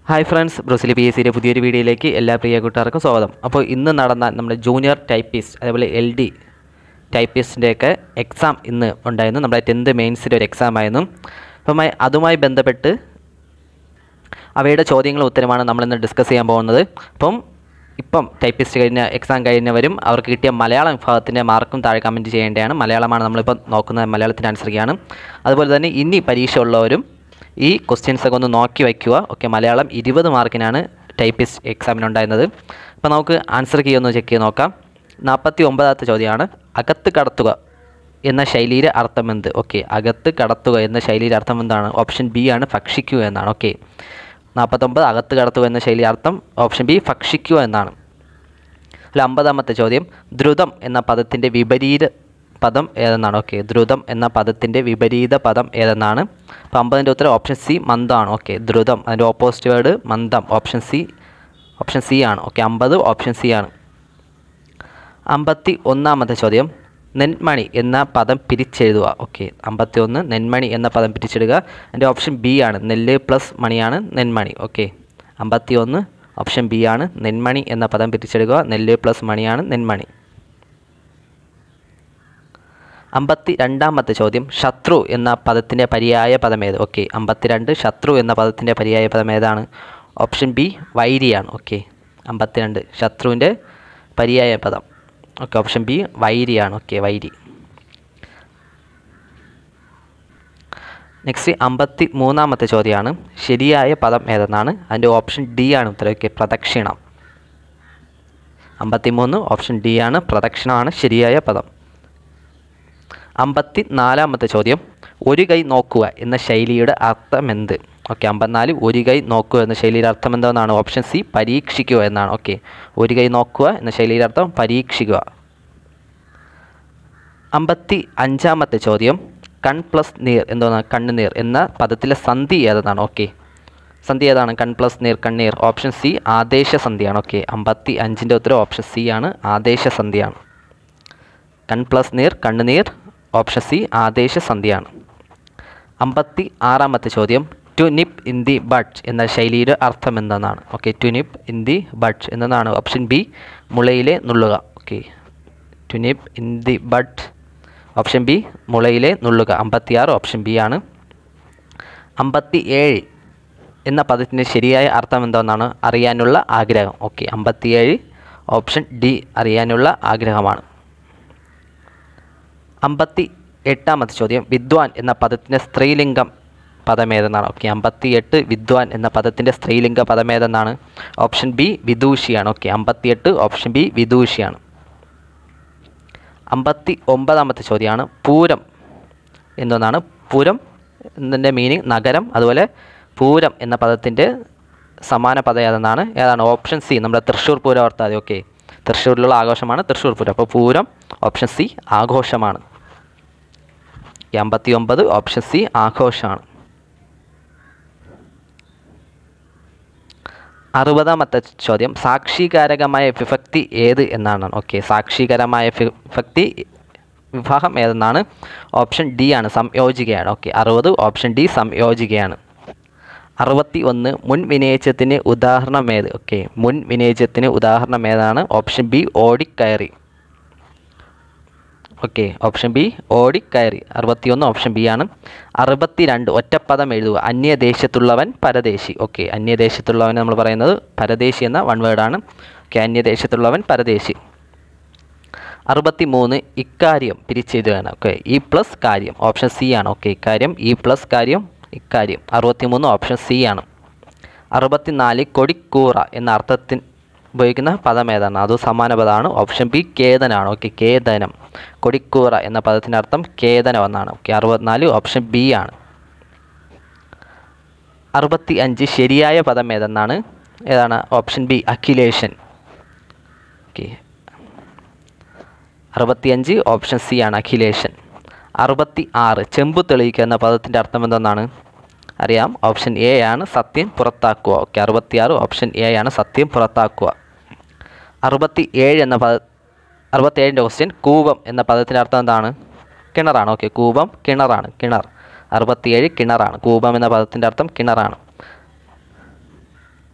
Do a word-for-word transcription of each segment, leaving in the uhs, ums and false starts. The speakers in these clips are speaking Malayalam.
Hi friends, Brazil P S സിയുടെ പുതിയൊരു വീഡിയോയിലേക്ക് എല്ലാ പ്രിയ കൂട്ടുകാർക്കും സ്വാഗതം. അപ്പോൾ ഇന്ന് നടന്ന നമ്മുടെ ജൂനിയർ ടൈപ്പിസ്റ്റ് അതേപോലെ എൽ ഡി ടൈപ്പിസ്റ്റിൻ്റെയൊക്കെ എക്സാം ഇന്ന് ഉണ്ടായിരുന്നു. നമ്മുടെ ടെൻത്ത് മെയിൻസിൻ്റെ ഒരു എക്സാം ആയിരുന്നു. അപ്പം അതുമായി ബന്ധപ്പെട്ട് അവയുടെ ചോദ്യങ്ങളും ഉത്തരമാണ് നമ്മളിന്ന് ഡിസ്കസ് ചെയ്യാൻ പോകുന്നത്. അപ്പം ഇപ്പം ടൈപ്പിസ്റ്റ് കഴിഞ്ഞ എക്സാം കഴിഞ്ഞവരും അവർക്ക് കിട്ടിയ മലയാളം വിഭാഗത്തിൻ്റെ മാർക്കും താഴെ കമൻറ്റ് ചെയ്യേണ്ടതാണ്. മലയാളമാണ് നമ്മളിപ്പോൾ നോക്കുന്നത്, മലയാളത്തിന് ആൻസർ ചെയ്യാണ്. അതുപോലെ തന്നെ ഇനി പരീക്ഷ ഉള്ളവരും ഈ ക്വസ്റ്റ്യൻസൊക്കെ ഒന്ന് നോക്കി വയ്ക്കുക. ഓക്കെ, മലയാളം ഇരുപത് മാർക്കിനാണ് ടൈപ്പിസ്റ്റ് എക്സാമിനുണ്ടായിരുന്നത്. അപ്പോൾ നമുക്ക് ആൻസർ കീ ഒന്ന് ചെക്ക് ചെയ്ത് നോക്കാം. നാൽപ്പത്തി ഒമ്പതാമത്തെ ചോദ്യമാണ്, അകത്ത് കടത്തുക എന്ന ശൈലിയുടെ അർത്ഥം എന്ത്? ഓക്കെ, അകത്ത് കടത്തുക എന്ന ശൈലിയുടെ അർത്ഥം എന്താണ്? ഓപ്ഷൻ ബി ആണ്, ഭക്ഷിക്കുക എന്നാണ്. ഓക്കെ, നാൽപ്പത്തൊമ്പത് അകത്ത് കടത്തുക എന്ന ശൈലി അർത്ഥം ഓപ്ഷൻ ബി ഭക്ഷിക്കുക എന്നാണ്. അല്ല, അമ്പതാമത്തെ ചോദ്യം, ദ്രുതം എന്ന പദത്തിൻ്റെ വിപരീത പദം ഏതെന്നാണ്? ഓക്കെ, ദ്രുതം എന്ന പദത്തിൻ്റെ വിപരീത പദം ഏതെന്നാണ്? അപ്പോൾ അമ്പതിൻ്റെ ഉത്തരം ഓപ്ഷൻ സി മന്ദമാണ്. ഓക്കെ, ദ്രുതം അതിൻ്റെ ഓപ്പോസിറ്റ് വേർഡ് മന്ദം, ഓപ്ഷൻ സി ഓപ്ഷൻ സി ആണ്. ഓക്കെ, അമ്പത് ഓപ്ഷൻ സി ആണ്. അമ്പത്തി ഒന്നാമത്തെ ചോദ്യം, നെന്മണി എന്ന പദം പിരിച്ചെഴുതുക. ഓക്കെ, അമ്പത്തി ഒന്ന് നെന്മണി എന്ന പദം പിരിച്ചെടുക്കുക. എൻ്റെ ഓപ്ഷൻ ബി ആണ്, നെല്ല് പ്ലസ് മണിയാണ് നെന്മണി. ഓക്കെ, അമ്പത്തി ഒന്ന് ഓപ്ഷൻ ബി ആണ്, നെന്മണി എന്ന പദം പിരിച്ചെടുക്കുക. നെല്ല് പ്ലസ് മണിയാണ് നെന്മണി. അമ്പത്തി രണ്ടാമത്തെ ചോദ്യം, ശത്രു എന്ന പദത്തിൻ്റെ പര്യായ പദം ഏത്? ഓക്കെ, അമ്പത്തിരണ്ട് ശത്രു എന്ന പദത്തിൻ്റെ പര്യായ പദം ഏതാണ്? ഓപ്ഷൻ ബി വൈരിയാണ്. ഓക്കെ, അമ്പത്തിരണ്ട് ശത്രുവിൻ്റെ പര്യായ പദം. ഓക്കെ, ഓപ്ഷൻ ബി വൈരിയാണ്. ഓക്കെ, വൈരി. നെക്സ്റ്റ് അമ്പത്തി മൂന്നാമത്തെ ചോദ്യമാണ്, ശരിയായ പദം ഏതെന്നാണ്? അതിൻ്റെ ഓപ്ഷൻ ഡി ആണ് ഉത്തരം. ഓക്കെ, പ്രദക്ഷിണം. അമ്പത്തി മൂന്ന് ഓപ്ഷൻ ഡി ആണ്, പ്രദക്ഷിണമാണ് ശരിയായ പദം. അമ്പത്തി നാലാമത്തെ ചോദ്യം, ഒരു കൈ നോക്കുക എന്ന ശൈലിയുടെ അർത്ഥം എന്ത്? ഓക്കെ, അമ്പത്തിനാല് ഒരു കൈ നോക്കുക എന്ന ശൈലിയുടെ അർത്ഥം എന്താണെന്നാണ്? ഓപ്ഷൻ സി പരീക്ഷിക്കുക എന്നാണ്. ഓക്കെ, ഒരു കൈ നോക്കുക എന്ന ശൈലിയുടെ അർത്ഥം പരീക്ഷിക്കുക. അമ്പത്തി അഞ്ചാമത്തെ ചോദ്യം, കൺ പ്ലസ് നീർ എന്താണ്? കണ്ണുനീർ എന്ന പദത്തിലെ സന്ധി ഏതാണ്? ഓക്കെ, സന്ധി ഏതാണ്? കൺ പ്ലസ് നീർ കണ്ണീർ. ഓപ്ഷൻ സി ആദേശ സന്ധിയാണ്. ഓക്കെ, അമ്പത്തി അഞ്ചിൻ്റെ ഉത്തരം ഓപ്ഷൻ സി ആണ്, ആദേശ സന്ധിയാണ്. കൺ പ്ലസ് നീർ കണ്ണുനീർ, ഓപ്ഷൻ സി ആദേശ സന്ധിയാണ്. അമ്പത്തി ആറാമത്തെ ചോദ്യം, to nip in the butt എന്ന ശൈലിയുടെ അർത്ഥം എന്തെന്നാണ്? Okay, to nip in the butt എന്നതാണ്? ഓപ്ഷൻ ബി മുളയിലെ നുള്ളുക. Okay, to nip in the butt, option B മുളയിലെ നുള്ളുക. അമ്പത്തി ആറ് ഓപ്ഷൻ ബി ആണ്. അമ്പത്തി ഏഴ് എന്ന പദത്തിൻ്റെ ശരിയായ അർത്ഥം എന്താണെന്നാണ്? അറിയാനുള്ള ആഗ്രഹം. ഓക്കെ, അമ്പത്തിയേഴ് ഓപ്ഷൻ ഡി അറിയാനുള്ള ആഗ്രഹമാണ്. അമ്പത്തി എട്ടാമത്തെ ചോദ്യം, വിദ്വാൻ എന്ന പദത്തിൻ്റെ സ്ത്രീലിംഗം പദമേതെന്നാണ്? ഓക്കെ, അമ്പത്തി എട്ട് വിദ്വാൻ എന്ന പദത്തിൻ്റെ സ്ത്രീലിംഗ പദമേതെന്നാണ്? ഓപ്ഷൻ ബി വിദൂഷിയാണ്. ഓക്കെ, അമ്പത്തി എട്ട് ഓപ്ഷൻ ബി വിദൂഷിയാണ്. അമ്പത്തി ഒമ്പതാമത്തെ ചോദ്യമാണ്, പൂരം എന്തെന്നാണ്? പൂരം എന്നതിൻ്റെ മീനിങ് നഗരം. അതുപോലെ പൂരം എന്ന പദത്തിൻ്റെ സമാന പദം ഏതെന്നാണ്? ഏതാണ്? ഓപ്ഷൻ സി നമ്മുടെ തൃശ്ശൂർ പൂരം ഓർത്താതെ. ഓക്കെ, തൃശ്ശൂരിലുള്ള ആഘോഷമാണ് തൃശ്ശൂർ പൂരം. അപ്പോൾ പൂരം ഓപ്ഷൻ സി ആഘോഷമാണ്. അമ്പത്തി ഒമ്പത് ഓപ്ഷൻ സി ആഘോഷമാണ്. അറുപതാമത്തെ ചോദ്യം, സാക്ഷീകാരകമായ വിഭക്തി ഏത് എന്നാണ്? ഓക്കെ, സാക്ഷീകരമായ വിഭക്തി വിഭാഗം ഏതെന്നാണ്? ഓപ്ഷൻ ഡി ആണ്, സംയോജികയാണ്. ഓക്കെ, അറുപത് ഓപ്ഷൻ ഡി സംയോജികയാണ്. അറുപത്തി ഒന്ന് മുൻ വിനയച്ചത്തിന് ഉദാഹരണം ഏത്? ഓക്കെ, മുൻ വിനയച്ചത്തിന് ഉദാഹരണം ഏതാണ്? ഓപ്ഷൻ ബി ഓടിക്കയറി. ഓക്കെ, ഓപ്ഷൻ ബി ഓടിക്കയറി. അറുപത്തിയൊന്ന് ഓപ്ഷൻ ബി ആണ്. അറുപത്തി രണ്ട് ഒറ്റപ്പദം എഴുതുക. അന്യദേശത്തുള്ളവൻ പരദേശി. ഓക്കെ, അന്യദേശത്തുള്ളവൻ നമ്മൾ പറയുന്നത് പരദേശി എന്ന വൺ വേർഡാണ്. ഓക്കെ, അന്യദേശത്തുള്ളവൻ പരദേശി. അറുപത്തി മൂന്ന് ഇക്കാര്യം പിരിച്ചെഴുതുകയാണ്. ഓക്കെ, ഇ പ്ലസ് കാര്യം. ഓപ്ഷൻ സി ആണ്. ഓക്കെ, ഇക്കാര്യം ഇ പ്ലസ് കാര്യം ഇക്കാര്യം. അറുപത്തി മൂന്ന് ഓപ്ഷൻ സി ആണ്. അറുപത്തിനാല് കൊടിക്കൂറ എന്ന അർത്ഥത്തിന് ഉപയോഗിക്കുന്ന പദം ഏതാണ്? അത് സമാന പദമാണ്. ഓപ്ഷൻ ബി കേതനാണ്. ഓക്കെ, കേതനം. കൊടിക്കൂറ എന്ന പദത്തിൻ്റെ അർത്ഥം കേതനം എന്നാണ്. ഓക്കെ, അറുപത്തിനാല് ഓപ്ഷൻ ബി ആണ്. അറുപത്തി അഞ്ച് ശരിയായ പദം ഏതെന്നാണ്? ഏതാണ്? ഓപ്ഷൻ ബി അഖിലേഷൻ. ഓക്കെ, അറുപത്തിയഞ്ച് ഓപ്ഷൻ സി ആണ്, അഖിലേഷൻ. അറുപത്തി ആറ് ചെമ്പു തെളിയിക്കുക എന്ന പദത്തിൻ്റെ അർത്ഥം എന്തെന്നാണ്? അറിയാം, ഓപ്ഷൻ എ ആണ്, സത്യം പുറത്താക്കുക. ഓക്കെ, അറുപത്തിയാറ് ഓപ്ഷൻ എ ആണ്, സത്യം പുറത്താക്കുക. അറുപത്തി ഏഴ് എന്ന പദ അറുപത്തേഴിൻ്റെ ക്വസ്റ്റ്യൻ, കൂപം എന്ന പദത്തിൻ്റെ അർത്ഥം എന്താണ്? കിണറാണ്. ഓക്കെ, കൂപം കിണറാണ്, കിണർ. അറുപത്തിയേഴ് കിണറാണ്. കൂപം എന്ന പദത്തിൻ്റെ അർത്ഥം കിണറാണ്.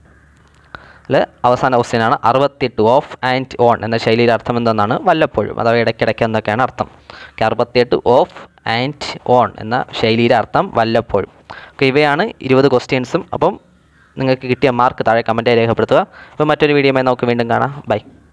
അല്ല അവസാന ക്വസ്റ്റ്യനാണ് അറുപത്തിയെട്ട് ഓഫ് ആൻഡ് ഓൺ എന്ന ശൈലിയുടെ അർത്ഥം എന്തെന്നാണ് വല്ലപ്പോഴും അഥവാ ഇടയ്ക്കിടയ്ക്ക് എന്നൊക്കെയാണ് അർത്ഥം. അറുപത്തിയെട്ട് ഓഫ് ആൻഡ് ഓൺ എന്ന ശൈലിയുടെ അർത്ഥം വല്ലപ്പോഴും. ഓക്കെ, ഇവയാണ് ഇരുപത് ക്വസ്റ്റ്യൻസും. അപ്പം നിങ്ങൾക്ക് കിട്ടിയ മാർക്ക് താഴെ കമൻറ്റായി രേഖപ്പെടുത്തുക. അപ്പോൾ മറ്റൊരു വീഡിയോയുമായി നമുക്ക് വീണ്ടും കാണാം. ബൈ.